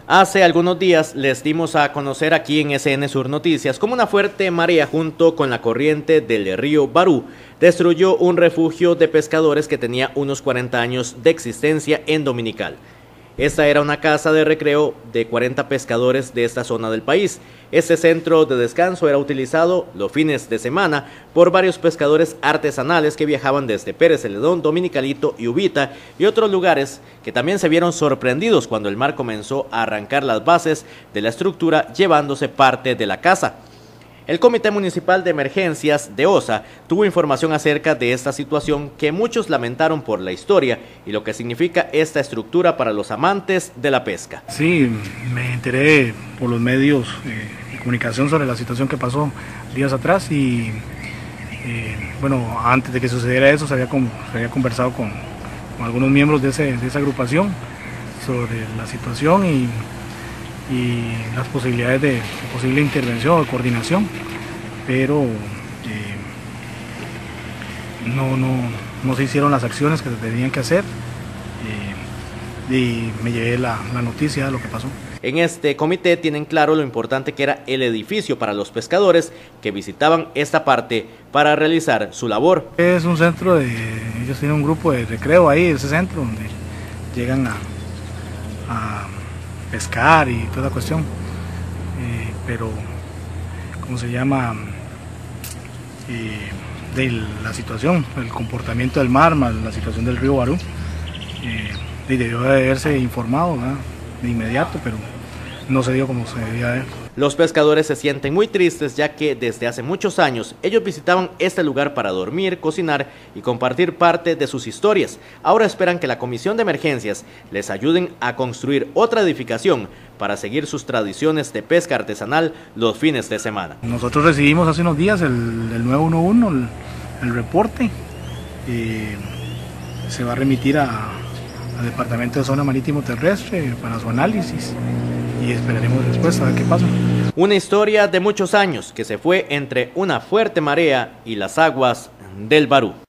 Hace algunos días les dimos a conocer aquí en SN Sur Noticias cómo una fuerte marea junto con la corriente del río Barú destruyó un refugio de pescadores que tenía unos 40 años de existencia en Dominical. Esta era una casa de recreo de 40 pescadores de esta zona del país. Este centro de descanso era utilizado los fines de semana por varios pescadores artesanales que viajaban desde Pérez Celedón, Dominicalito y Ubita y otros lugares que también se vieron sorprendidos cuando el mar comenzó a arrancar las bases de la estructura llevándose parte de la casa. El Comité Municipal de Emergencias de OSA tuvo información acerca de esta situación que muchos lamentaron por la historia y lo que significa esta estructura para los amantes de la pesca. Sí, me enteré por los medios de comunicación sobre la situación que pasó días atrás y bueno, antes de que sucediera eso se había conversado con algunos miembros de esa agrupación sobre la situación y las posibilidades de posible intervención o coordinación, pero no se hicieron las acciones que se tenían que hacer y me llevé la noticia de lo que pasó. En este comité tienen claro lo importante que era el edificio para los pescadores que visitaban esta parte para realizar su labor. Es un centro ellos tienen un grupo de recreo ahí, ese centro donde llegan a pescar y toda la cuestión, pero ¿cómo se llama? De la situación, el comportamiento del mar, más la situación del río Barú, debió de haberse informado, ¿verdad?, de inmediato, pero no se dio como se debía ver. Los pescadores se sienten muy tristes ya que desde hace muchos años ellos visitaban este lugar para dormir, cocinar y compartir parte de sus historias. Ahora esperan que la Comisión de Emergencias les ayuden a construir otra edificación para seguir sus tradiciones de pesca artesanal los fines de semana. Nosotros recibimos hace unos días el 911, el reporte, se va a remitir al Departamento de Zona Marítimo Terrestre para su análisis y esperaremos respuesta a ver qué pasa. Una historia de muchos años que se fue entre una fuerte marea y las aguas del Barú.